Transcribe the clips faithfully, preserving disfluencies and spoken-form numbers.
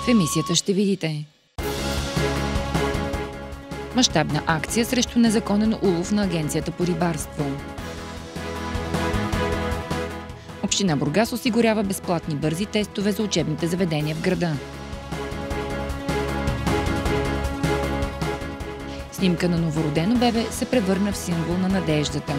В емисията ще видите мащабна акция срещу незаконен улов на Агенцията по рибарство. Община Бургас осигурява безплатни бързи тестове за учебните заведения в града. Снимка на новородено бебе се превърна в символ на надеждата.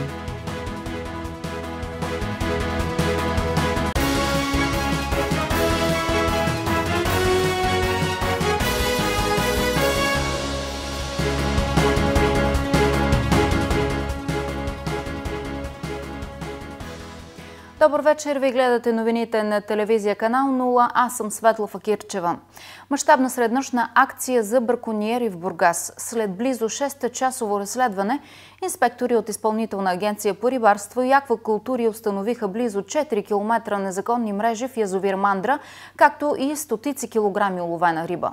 Добър вечер, ви гледате новините на телевизия канал нула. Аз съм Светла Факирчева. Мащабна среднощна акция за бракониери в Бургас. След близо шестчасово разследване, инспектори от Изпълнителна агенция по рибарство и аквакултури установиха близо четири километра незаконни мрежи в язовир Мандра, както и стотици килограми уловена риба.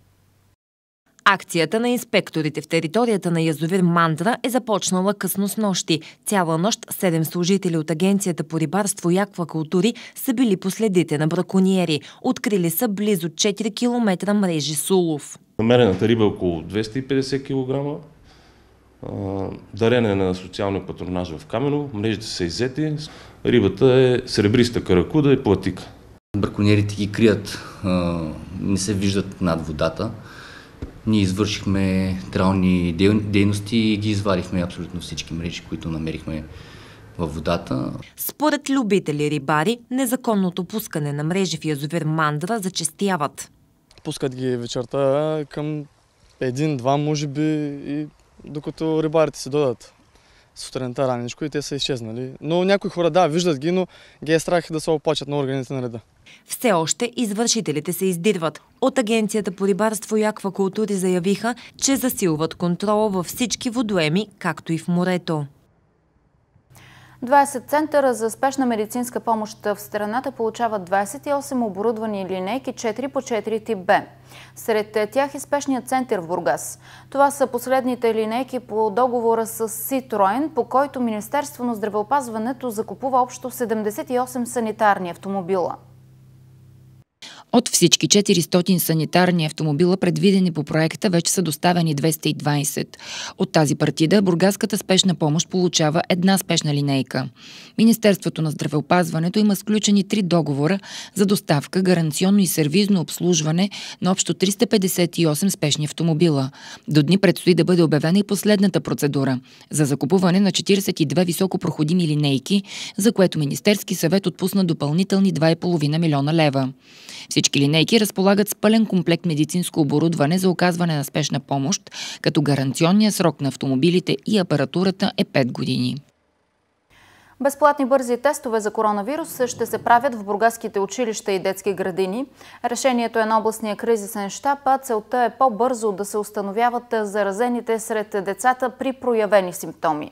Акцията на инспекторите в територията на язовир Мандра е започнала късно с нощи. Цяла нощ седем служители от Агенцията по рибарство и аквакултури са били по следите на бракониери. Открили са близо четири километра мрежи с улов. Намерената риба е около двеста и петдесет килограма. Дарене на социалния патронаж в Камено. Мрежите са иззети. Рибата е сребриста каракуда и платика. Бракониерите ги крият, не се виждат над водата. Ние извършихме трални дейности и ги извадихме абсолютно всички мрежи, които намерихме във водата. Според любители рибари, незаконното пускане на мрежи в язовир Мандра зачестяват. Пускат ги вечерта към един-два, може би, и докато рибарите си дойдат сутринта раничко и те са изчезнали. Но някои хора, да, виждат ги, но ги е страх да се опачат на органите на реда. Все още извършителите се издирват. От Агенцията по рибарство и аквакултури заявиха, че засилват контрола във всички водоеми, както и в морето. двадесет центъра за спешна медицинска помощ в страната получават двадесет и осем оборудвани линейки четири по четири тип Б. Сред тях е спешният център в Бургас. Това са последните линейки по договора с Citroen, по който Министерство на здравеопазването закупува общо седемдесет и осем санитарни автомобила. От всички четиристотин санитарни автомобила, предвидени по проекта, вече са доставени двеста и двадесет. От тази партида бургаската спешна помощ получава една спешна линейка. Министерството на здравеопазването има сключени три договора за доставка, гаранционно и сервизно обслужване на общо триста петдесет и осем спешни автомобила. До дни предстои да бъде обявена и последната процедура за закупуване на четиридесет и две високопроходими линейки, за което Министерски съвет отпусна допълнителни два и половина милиона лева. Всички линейки разполагат с пълен комплект медицинско оборудване за оказване на спешна помощ, като гаранционният срок на автомобилите и апаратурата е пет години. Безплатни бързи тестове за коронавирус ще се правят в бургаските училища и детски градини. Решението е на областния кризисен щаб, а целта е по-бързо да се установяват заразените сред децата при проявени симптоми.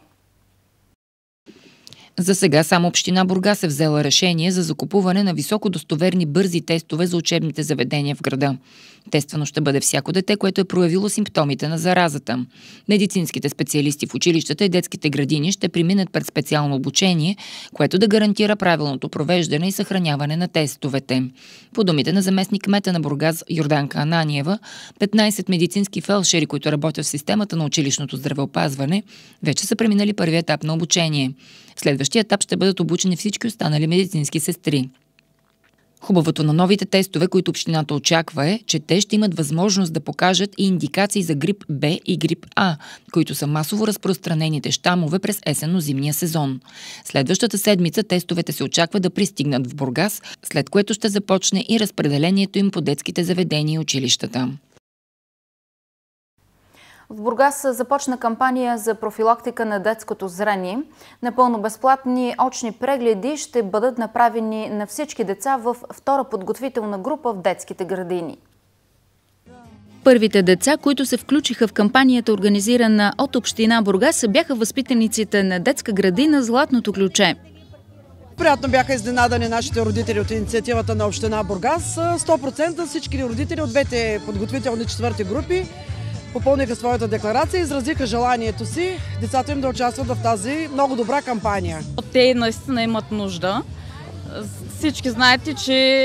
За сега само община Бургас е взела решение за закупуване на високодостоверни бързи тестове за учебните заведения в града. Тествано ще бъде всяко дете, което е проявило симптомите на заразата. Медицинските специалисти в училищата и детските градини ще преминат пред специално обучение, което да гарантира правилното провеждане и съхраняване на тестовете. По думите на заместник-кмета на Бургас Йорданка Ананиева, петнадесет медицински фелшери, които работят в системата на училищното здравеопазване, вече са преминали първия етап на обучение. В следващия етап ще бъдат обучени всички останали медицински сестри. Хубавото на новите тестове, които общината очаква, е, че те ще имат възможност да покажат и индикации за грип Б и грип А, които са масово разпространените щамове през есенно-зимния сезон. Следващата седмица тестовете се очаква да пристигнат в Бургас, след което ще започне и разпределението им по детските заведения и училищата. В Бургас започна кампания за профилактика на детското зрение. Напълно безплатни очни прегледи ще бъдат направени на всички деца в втора подготвителна група в детските градини. Първите деца, които се включиха в кампанията, организирана от община Бургас, бяха възпитаниците на детска градина Златното ключе. Приятно бяха изненадани нашите родители от инициативата на община Бургас. сто процента всички родители от двете подготвителни четвърти групи попълниха своята декларация и изразиха желанието си децата им да участват в тази много добра кампания. Те наистина имат нужда. Всички знаете, че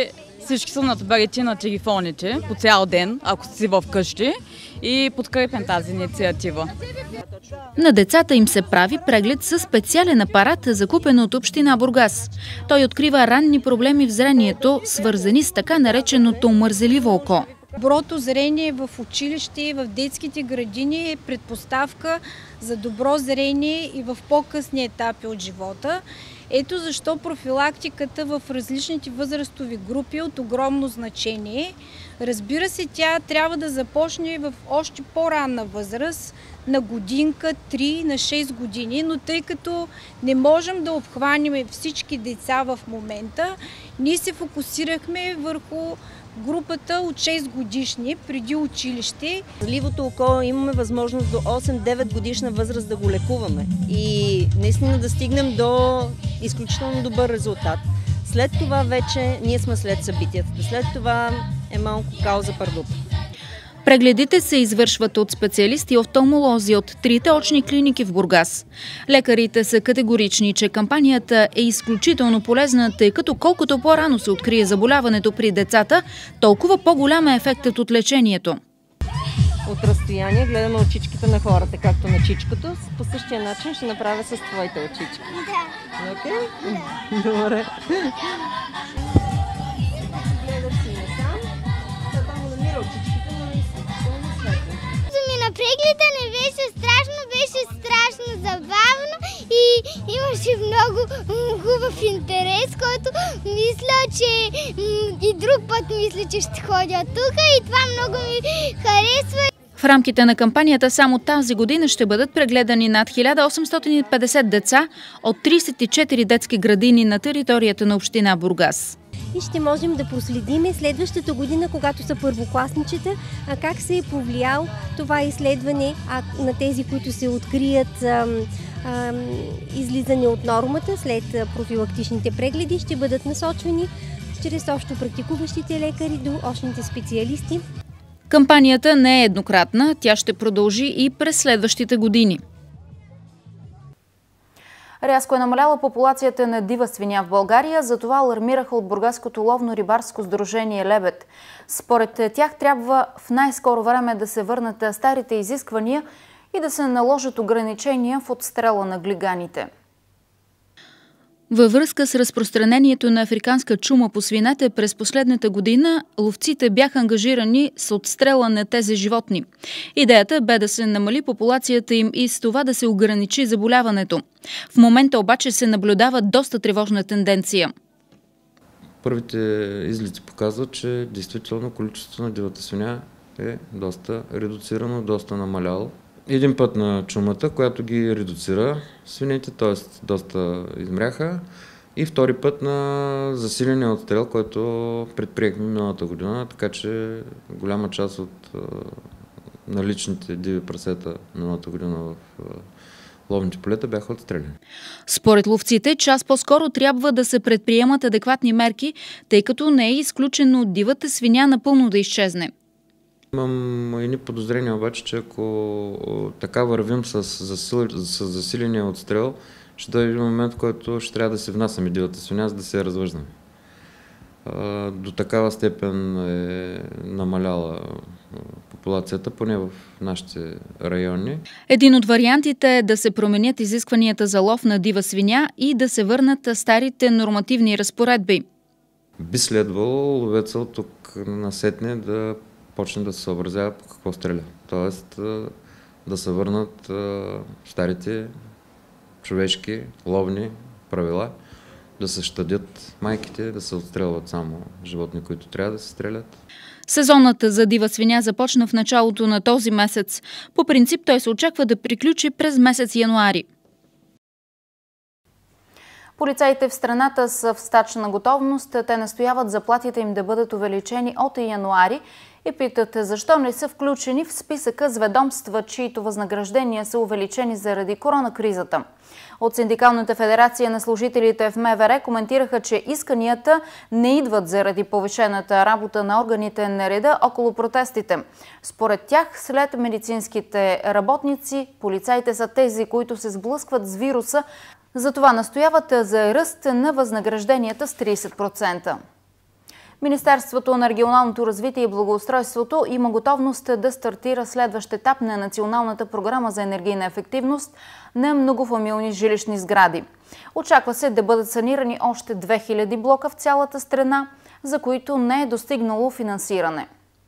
Всички са натоварени на телефоните по цял ден, ако си вкъщи, и подкрепям тази инициатива. На децата им се прави преглед със специален апарат, закупен от община Бургас. Той открива ранни проблеми в зрението, свързани с така нареченото мързеливо око. Доброто зрение в училище и в детските градини е предпоставка за добро зрение и в по-късни етапи от живота. Ето защо профилактиката в различните възрастови групи е от огромно значение. Разбира се, тя трябва да започне в още по-ранна възраст, на годинка, три, на шест години, но тъй като не можем да обхванем всички деца в момента, ние се фокусирахме върху групата от шест годишни преди училище. Ливото око имаме възможност до осем-девет годишна възраст да го лекуваме и наистина да стигнем до изключително добър резултат. След това вече ние сме след събитията. След това е малко кауза пардуп. Прегледите се извършват от специалисти и офталмолози от трите очни клиники в Бургас. Лекарите са категорични, че кампанията е изключително полезна, тъй като колкото по-рано се открие заболяването при децата, толкова по-голям е ефектът от лечението. От разстояние гледаме очичките на хората, както на чичкото. По същия начин ще направя с твоите очички. Да. Окей? Да. Добре. Гледаш си насам. Тата му намира очичките, но не изключително светло. На прегледа не беше страшно, беше страшно забавно и имаше много хубав интерес, който мисля, че и друг път мисля, че ще ходя тук и това много ми харесва. В рамките на кампанията само тази година ще бъдат прегледани над хиляда осемстотин и петдесет деца от тридесет и четири детски градини на територията на община Бургас. И ще можем да проследим следващата година, когато са първокласничета, а как се е повлиял това изследване а на тези, които се открият а, а, излизане от нормата след профилактичните прегледи, ще бъдат насочвани чрез общо практикуващите лекари до очните специалисти. Кампанията не е еднократна, тя ще продължи и през следващите години. Рязко е намаляла популацията на дива свиня в България, затова алармираха от Бургаското ловно-рибарско сдружение Лебед. Според тях трябва в най-скоро време да се върнат старите изисквания и да се наложат ограничения в отстрела на глиганите. Във връзка с разпространението на африканска чума по свинете през последната година, ловците бяха ангажирани с отстрела на тези животни. Идеята бе да се намали популацията им и с това да се ограничи заболяването. В момента обаче се наблюдава доста тревожна тенденция. Първите излици показват, че действително количеството на дивата свиня е доста редуцирано, доста намаляло. Един път на чумата, която ги редуцира свинете, т.е. доста измряха, и втори път на засиления отстрел, който предприехме миналата година, така че голяма част от а, наличните диви прасета миналата година в а, ловните полета бяха отстреляни. Според ловците, час по-скоро трябва да се предприемат адекватни мерки, тъй като не е изключено дивата свиня напълно да изчезне. Имам едни подозрения обаче, че ако така вървим с, засил... с засиления отстрел, ще дойде момент, в който ще трябва да се внасяме дивата свиня, за да се я развъждаме. До такава степен е намаляла популацията, поне в нашите райони. Един от вариантите е да се променят изискванията за лов на дива свиня и да се върнат старите нормативни разпоредби. Би следвало ловеца от тук насетне да почне да се съобразява по какво стреля. Тоест да се върнат старите човешки ловни правила, да се щадят майките, да се отстрелват само животни, които трябва да се стрелят. Сезонът за дива свиня започна в началото на този месец. По принцип той се очаква да приключи през месец януари. Полицаите в страната са в стачна готовност. Те настояват заплатите им да бъдат увеличени от януари и питат защо не са включени в списъка с ведомства, чието възнаграждения са увеличени заради коронакризата. От Синдикалната федерация на служителите в МВР коментираха, че исканията не идват заради повишената работа на органите на реда около протестите. Според тях, след медицинските работници, полицаите са тези, които се сблъскват с вируса. Затова настояват за ръст на възнагражденията с тридесет процента. Министерството на регионалното развитие и благоустройството има готовност да стартира следващ етап на Националната програма за енергийна ефективност на многофамилни жилищни сгради. Очаква се да бъдат санирани още две хиляди блока в цялата страна, за които не е достигнало финансиране.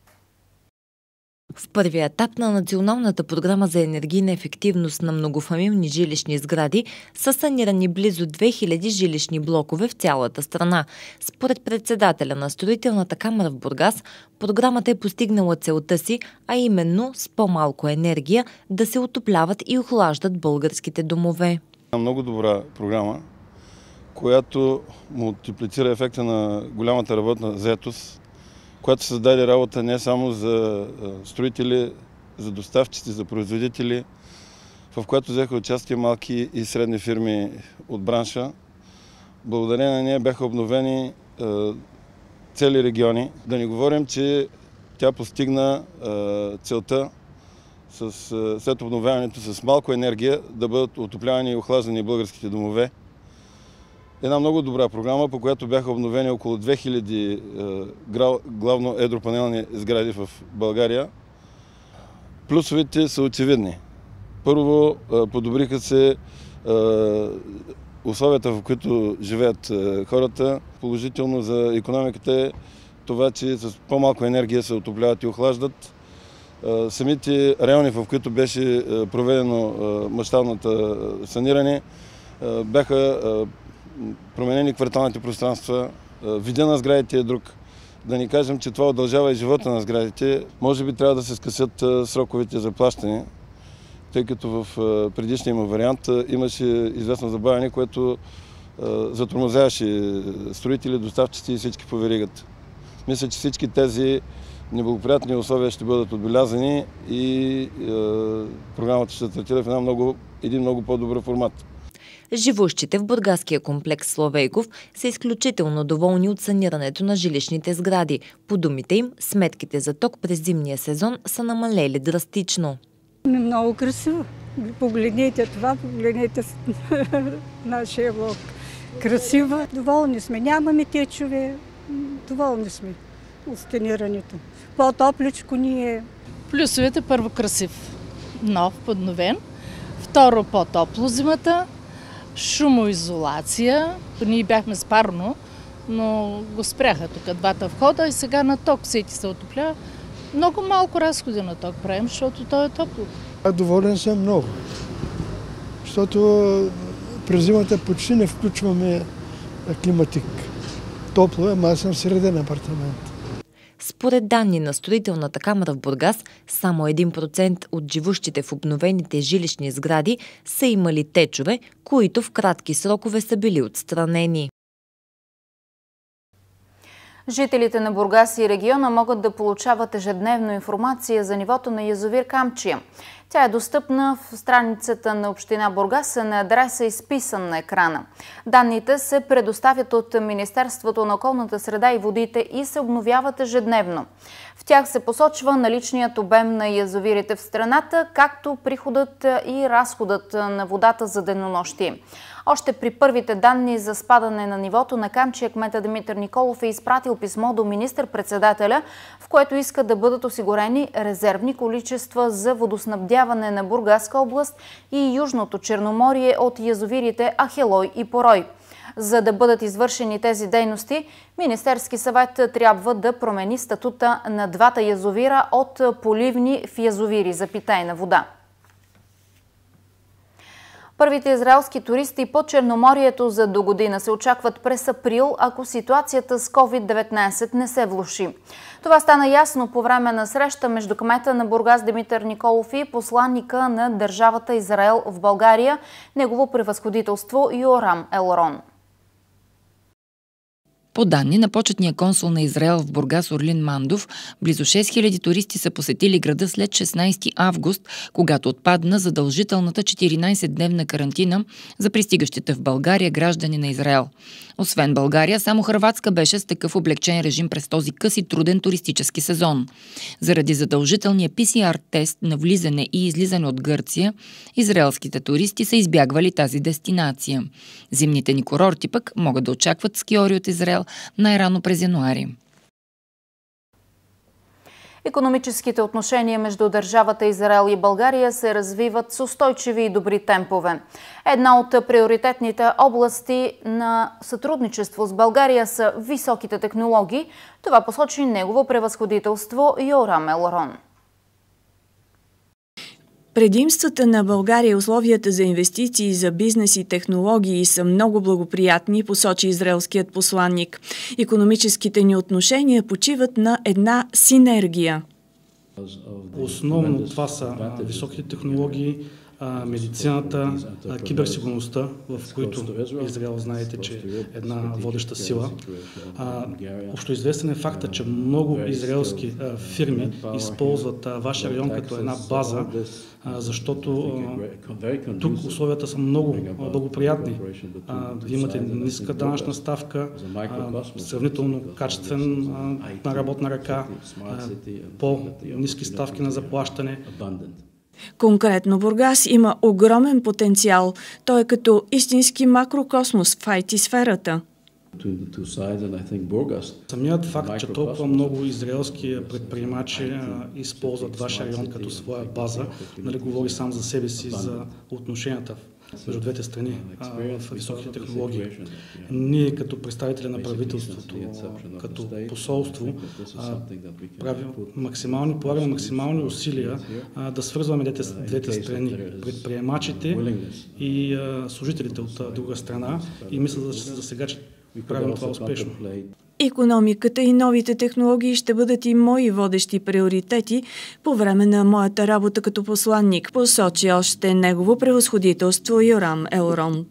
В първия етап на Националната програма за енергийна ефективност на многофамилни жилищни сгради са санирани близо две хиляди жилищни блокове в цялата страна. Според председателя на Строителната камара в Бургас, програмата е постигнала целта си, а именно с по-малко енергия да се отопляват и охлаждат българските домове. Много добра програма, която мултиплицира ефекта на голямата работна заетост, която създаде работа не само за строители, за доставчици, за производители, в която взеха участие малки и средни фирми от бранша. Благодарение на нея бяха обновени цели региони. Да не говорим, че тя постигна целта след обновяването с малко енергия да бъдат отоплявани и охлаждани българските домове. Една много добра програма, по която бяха обновени около две хиляди главно едропанелни сгради в България. Плюсовете са очевидни. Първо, подобриха се условията, в които живеят хората. Положително за икономиката е това, че с по-малко енергия се отопляват и охлаждат. Самите райони, в които беше проведено мащабното саниране, бяха променени кварталните пространства, вида на сградите е друг. Да не кажем, че това удължава и живота на сградите. Може би трябва да се скъсят сроковете за плащане, тъй като в предишния му вариант имаше известно забавяне, което затормозяваше строители, доставчици и всички по веригата. Мисля, че всички тези неблагоприятни условия ще бъдат отбелязани и е, програмата ще стартира в една много, един много по-добър формат. Живущите в бургаския комплекс Славейков са изключително доволни от санирането на жилищните сгради. По думите им, сметките за ток през зимния сезон са намалели драстично. Много красиво. Погледнете това, погледнете нашия блок. Красиво. Доволни сме. Нямаме течове. Доволни сме от санирането. По-топличко ни е. Плюсовете: първо красив, нов, подновен. Второ, по-топло зимата. Шумоизолация. Ние бяхме с парно, но го спряха тук двата входа и сега на ток всеки се отоплява. Много малко разходи на ток правим, защото то е топло. Доволен съм много, защото през зимата почти не включваме климатик. Топло е, ама аз съм в среден апартамент. Според данни на Строителната камара в Бургас, само един процент от живущите в обновените жилищни сгради са имали течове, които в кратки срокове са били отстранени. Жителите на Бургас и региона могат да получават ежедневно информация за нивото на язовир Камчия. Тя е достъпна в страницата на община Бургас на адреса, изписан на екрана. Данните се предоставят от Министерството на околната среда и водите и се обновяват ежедневно. В тях се посочва наличният обем на язовирите в страната, както приходът и разходът на водата за денонощие. Още при първите данни за спадане на нивото на Камчия, кмета Димитър Николов е изпратил писмо до министър-председателя, в което иска да бъдат осигурени резервни количества за водоснабдяване на Бургаска област и Южното Черноморие от язовирите Ахелой и Порой. За да бъдат извършени тези дейности, Министерски съвет трябва да промени статута на двата язовира от поливни в язовири за питейна вода. Първите израелски туристи по Черноморието за до година се очакват през април, ако ситуацията с ковид деветнайсет не се влоши. Това стана ясно по време на среща между кмета на Бургас Димитър Николов и посланника на държавата Израел в България, негово превъзходителство Йорам Елрон. По данни на почетния консул на Израел в Бургас Орлин Мандов, близо шест хиляди туристи са посетили града след шестнайсети август, когато отпадна задължителната четиринайсетдневна карантина за пристигащите в България граждани на Израел. Освен България, само Хърватска беше с такъв облекчен режим през този къс и труден туристически сезон. Заради задължителния пи си ар тест на влизане и излизане от Гърция, израелските туристи са избягвали тази дестинация. Зимните ни курорти пък могат да очакват скиори от Израел най-рано през януари. Икономическите отношения между държавата Израел и България се развиват с устойчиви и добри темпове. Една от приоритетните области на сътрудничество с България са високите технологии. Това посочи негово превъзходителство Йорам Елрон. Предимствата на България и условията за инвестиции за бизнес и технологии са много благоприятни, посочи израелският посланник. Икономическите ни отношения почиват на една синергия. Основно това са високите технологии, медицината, киберсигурността, в които Израел, знаете, че е една водеща сила. Общоизвестен е факта, че много израелски фирми използват вашия район като една база, защото тук условията са много благоприятни. Вие имате ниска данъчна ставка, сравнително качествена работна ръка, по-ниски ставки на заплащане. Конкретно Бургас има огромен потенциал. Той е като истински макрокосмос в ай ти сферата. Самият факт, че толкова много израелски предприемачи а, използват вашия район като своя база, нали, говори сам за себе си за отношенията между двете страни а, в високите технологии. Ние като представители на правителството, като посолство, а, правим максимални, полагаме максимални усилия а, да свързваме двете, двете страни, предприемачите и а, служителите от а, друга страна, и мисля за, за сега, че правим това успешно. Икономиката и новите технологии ще бъдат и мои водещи приоритети по време на моята работа като посланник, посочи още негово превъзходителство Йорам Елрон.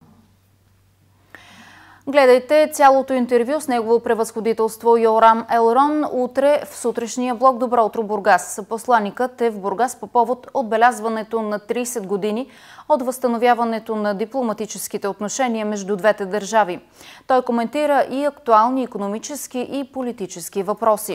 Гледайте цялото интервю с негово превъзходителство Йорам Елрон утре в сутрешния блок Добро утро Бургас. Посланикът е в Бургас по повод отбелязването на трийсет години от възстановяването на дипломатическите отношения между двете държави. Той коментира и актуални икономически и политически въпроси.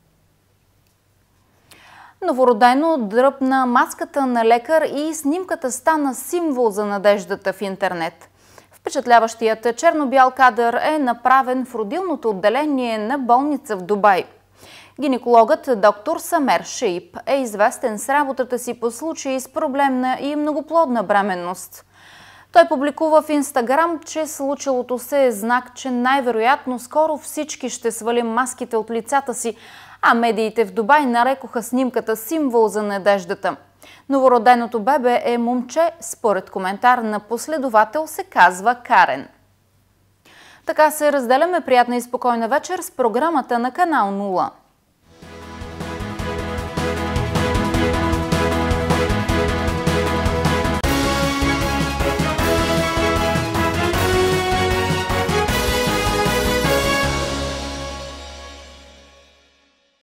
Новородено дръпна маската на лекар и снимката стана символ за надеждата в интернет. Впечатляващият черно-бял кадър е направен в родилното отделение на болница в Дубай. Гинекологът доктор Самер Шейп е известен с работата си по случаи с проблемна и многоплодна бременност. Той публикува в Инстаграм, че случилото се е знак, че най-вероятно скоро всички ще свалим маските от лицата си, а медиите в Дубай нарекоха снимката символ за надеждата. Новороденото бебе е момче, според коментар на последовател се казва Карен. Така се разделяме. Приятна и спокойна вечер с програмата на Канал нула.